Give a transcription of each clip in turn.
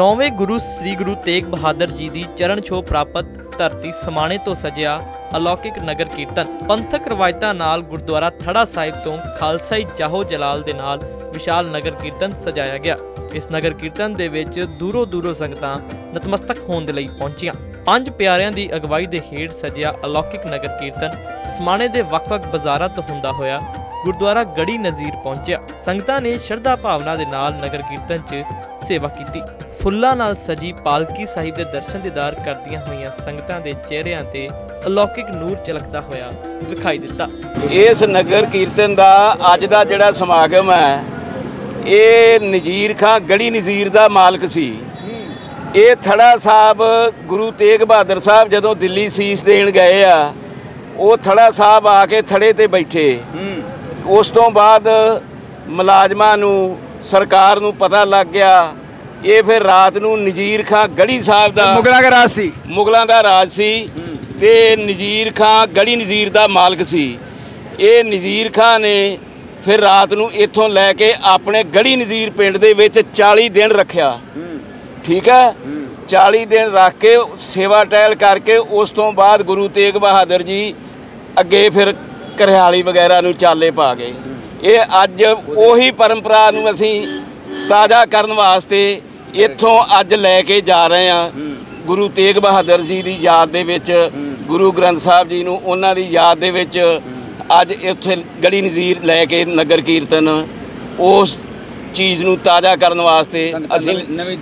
नौवें गुरु श्री गुरु तेग बहादुर जी की चरण छो प्राप्त धरती समाणे तो सजिया अलौकिक नगर कीर्तन पंथक रवायतां नाल गुरुद्वारा थड़ा साहिब तो खालसाई जाहो जलाल दे नाल विशाल नगर कीर्तन सजाया गया। इस नगर कीर्तन दे विच दूरों दूरों संगतां नतमस्तक होण दे लई पहुंचियां। पंज प्यारियां दी अगवाई दे हेठ सजिया अलौकिक नगर कीर्तन समाणे दे वख-वख बाज़ारां तो हुंदा होया गुरुद्वारा गढ़ी नज़ीर पहुंचिया। संगतां ने शरधा भावना दे नाल नगर कीर्तन च सेवा कीती। फुल्लां नाल सजी पालकी साहिब दे दर्शन दीदार करदियां होईयां संगतां दे चेहरिਆਂ ते अलौकिक नूर झलकदा होया विखाई दिता। इस नगर कीर्तन दा अज दा जिहड़ा समागम है ये नज़ीर खां गढ़ी नज़ीर दा मालक सी। ये थड़ा साहब गुरु तेग बहादुर साहब जदों दिल्ली सीस देण गए आ वो थड़ा साहब आके थड़े ते बैठे। उस तो बाद मुलाजमां नूं सरकार नूं पता लग गया। ये फिर रात नूं नज़ीर खां गढ़ी साहब दा मुगलों का राज सी ते नज़ीर खां गढ़ी नज़ीर दा मालक सी। ये नज़ीर खां ने फिर रात नूं इत्थों लैके अपने गढ़ी नज़ीर पिंड दे विच 40 दिन रखिया। ठीक है, 40 दिन रख के सेवा टहल करके उस तो बाद गुरु तेग बहादुर जी अगे फिर घरियाली वगैरह नूं चाले पा गए। ये अज उही परंपरा नूं असीं ताज़ा करन वास्ते इत्थों अज लैके जा रहे हैं। गुरु तेग बहादुर जी की याद दे विच गुरु ग्रंथ साहब जी नूं उन्हां दी याद दे विच अज इत्थे गढ़ी नज़ीर लैके नगर कीर्तन उस चीज़ नूं ताज़ा करन वास्ते असीं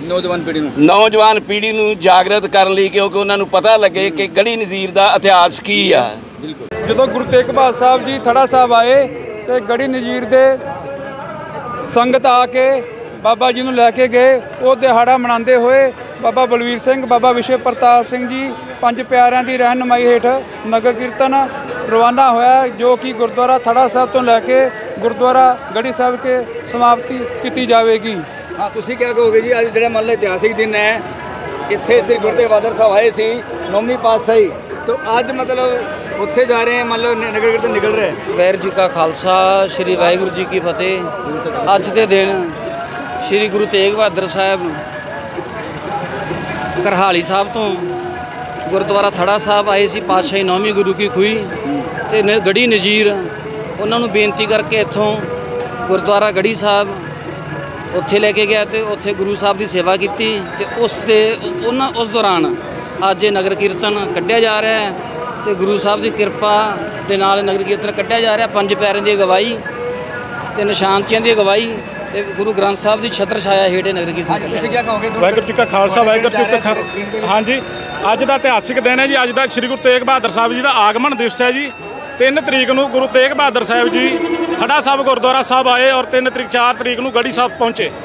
नौजवान पीढ़ी नूं जागृत करन लई, क्योंकि उन्हां नूं पता लगे कि गढ़ी नज़ीर दा इतिहास की आ। जदों गुरु तेग बहादुर साहब जी थड़ा साहब आए तो गढ़ी नज़ीर दे संगत आके बाबा जी नूं लैके गए। वो दिहाड़ा मनाते हुए बाबा बलवीर सिंह बाबा विशे प्रताप सिंह जी पंज प्यारिਆਂ की रहनुमाई हेठ नगर कीर्तन रवाना होया जो कि गुरुद्वारा थड़ा साहब तो लैके गुरुद्वारा गढ़ी साहब के समाप्ति की जाएगी। हाँ, तुसीं क्या कहोगे जी? अज जिहड़ा मान लो इतिहासिक दिन है, इत्थे श्री गुरु तेग बहादुर साहब आए सी 9वीं पातशाही, तो अज मतलब उत्थे जा रहे हैं, मान लो नगर कीर्तन निकल रहा है। वाहिगुरू जी का खालसा श्री वाहिगुरू जी की फतेह। अज के दिन श्री गुरु तेग बहादुर साहब करहाली साहब तो गुरुद्वारा थड़ा साहब आए सी पातशाही 9वीं गुरु की खूही ते गढ़ी नज़ीर उन्होंने बेनती करके इत्थों गुरुद्वारा गढ़ी साहब उत्थे लेके गया तो उत्थे गुरु साहब की सेवा की ते उस दौरान अज नगर कीर्तन कढ़िया जा रहा है तो गुरु साहब की कृपा के नाल नगर कीर्तन कढ़िया जा रहा है। पंज प्यारिਆਂ की अगवाई ते निशानचियां की अगवाई ते गुरु ग्रंथ साहब की छत्र छाया हेठ नगर कीर्तन। वाहिगुरू जी का खालसा वाहिगुरू जी का खालसा। हाँ जी, अज का इतिहासिक दिन है जी। अज का श्री गुरु तेग बहादुर साहब जी का आगमन दिवस है जी। 3 तरीक को गुरु तेग बहादुर साहब जी थड़ा साहब गुरुद्वारा साहब आए और 3 तरीक 4 तरीक को गढ़ी साहब पहुँचे।